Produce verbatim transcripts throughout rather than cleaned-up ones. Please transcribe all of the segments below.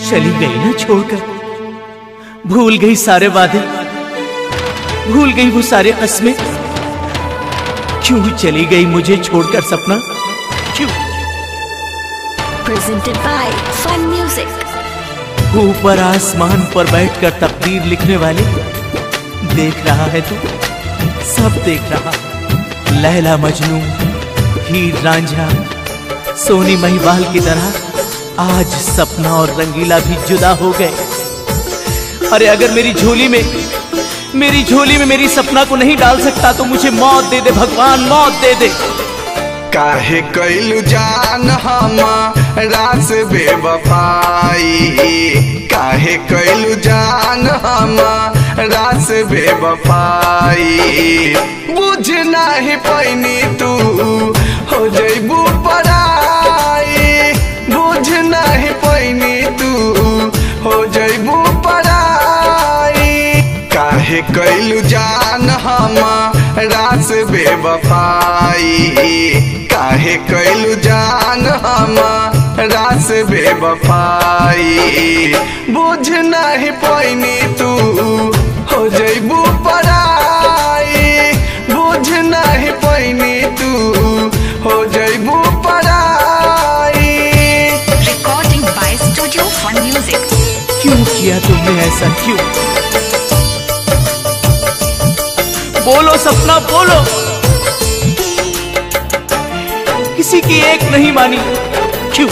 चली गई ना छोड़कर, भूल गई सारे वादे, भूल गई वो सारे कस्में। क्यों चली गई मुझे छोड़कर सपना, क्यों? Presented by Fun Music। ऊपर आसमान पर बैठकर तकदीर लिखने वाले, देख रहा है तू, सब देख रहा। लैला मजनू, हीर रांझा, सोनी महिवाल की तरह आज सपना और रंगीला भी जुदा हो गए। अरे अगर मेरी झोली में मेरी झोली में मेरी सपना को नहीं डाल सकता तो मुझे मौत दे दे भगवान, मौत दे दे। काहे कैलू जान हमारा से बेवफाई, काहे कैलू जान हमारा से बेवफाई। बुझ नाही पैनी तू हो जैबू पराई, बुझ नाही पैनी तू हो जैबू पराई। काहे कैलू जान हमारा से बेवफाई, काहे कैलू जान हमारा से बेवफाई। बुझ नहीं पैनी तू हो जैबू पराई, बुझ नहीं पैनी तू हो जैबू पराई। Recording by Studio Fun Music। क्यों किया तुमने ऐसा, क्यों? बोलो सपना बोलो, किसी की एक नहीं मानी, क्यों?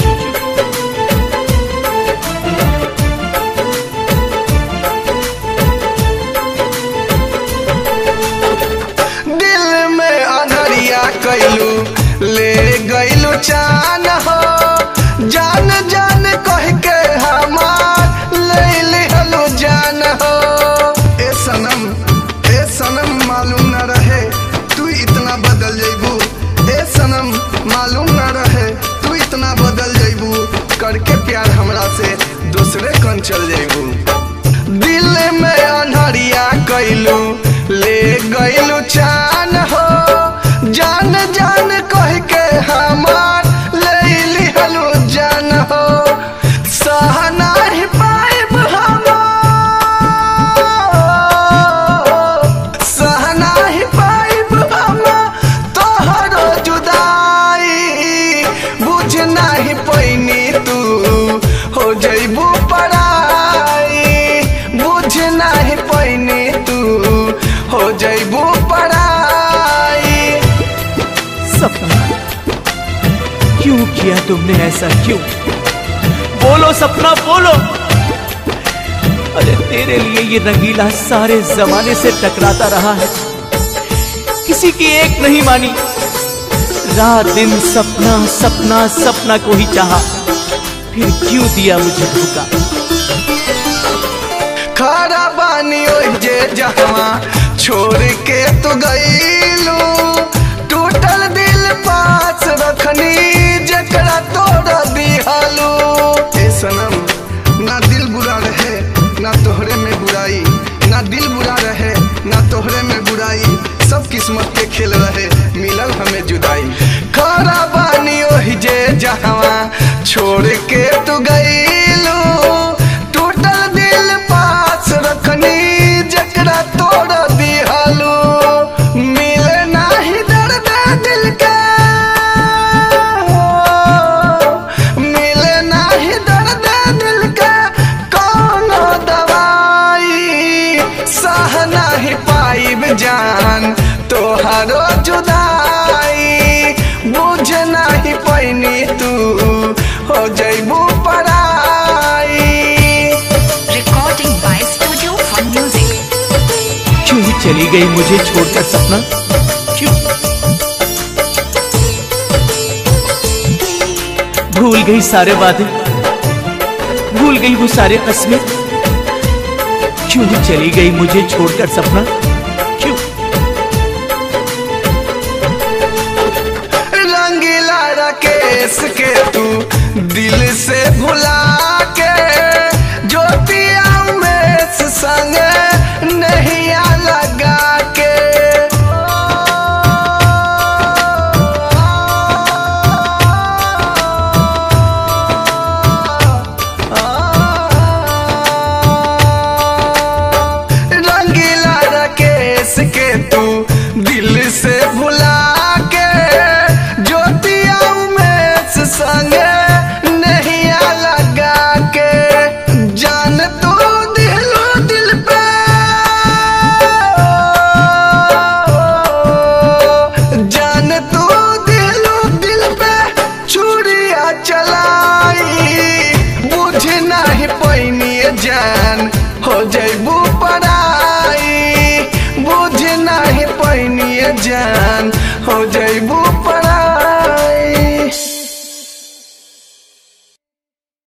दिल में अनहरिया कैलू ले गैलू चान हो, जान जान कह के हमार ले लिहलू जान हो। ए सनम ए सनम मालूम न रहे तू इतना बदल जैबू, ए सनम मालूम न रहे तू इतना बदल जैबू। करके प्यार हमरा से दूसरे कन चल जैबू। दिल में अनहरिया कैलू ले गैलू चान हो, जान जान कह के हमार ले लिहलू जान हो। सहना ही पाइब हम, सहना ही पाइब हम तोहरो जुदाई। बुझ नाही पैनी तू हो जैबू पराई, बुझ नाही पैनी तू हो जैबू पराई। सपना क्यों किया तुमने ऐसा, क्यों? बोलो सपना बोलो। अरे तेरे लिए ये रंगीला सारे जमाने से टकराता रहा है, किसी की एक नहीं मानी। रात दिन सपना सपना सपना को ही चाहा, फिर क्यों दिया मुझे धोखा? खरा बानी ओजे जहाँ छोड़ के तू गईलू, टूटल दिल पास रखनी जकरा तोड़ दिहालू। ए सनम ना दिल बुरा रहे ना तोहरे में बुराई, ना दिल बुरा रहे ना तोहरे में बुराई। सब किस्मत के खेल रहे मिलल हमें जुदाई। खरा बानी ओजे जहाँ छोड़ के तू गईलू, टूटल दिल पास रखनी जकरा तोड़ दिहालू। मिले नाही दर्द दिल का, मिले नाही दर्द दिल का कौनो दवाई। सह नाही पाइब जान तोहरो जुदाई, बुझ नाही पैनी तू हो जैबू पराई। Recording by Studio Fun Music। क्यों चली गई मुझे छोड़कर सपना, क्यों? भूल गई सारे वादे, भूल गई वो सारे कस्में। क्यों चली गई मुझे छोड़कर सपना, क्यों? रंगीला राकेश के तू दिल से भुला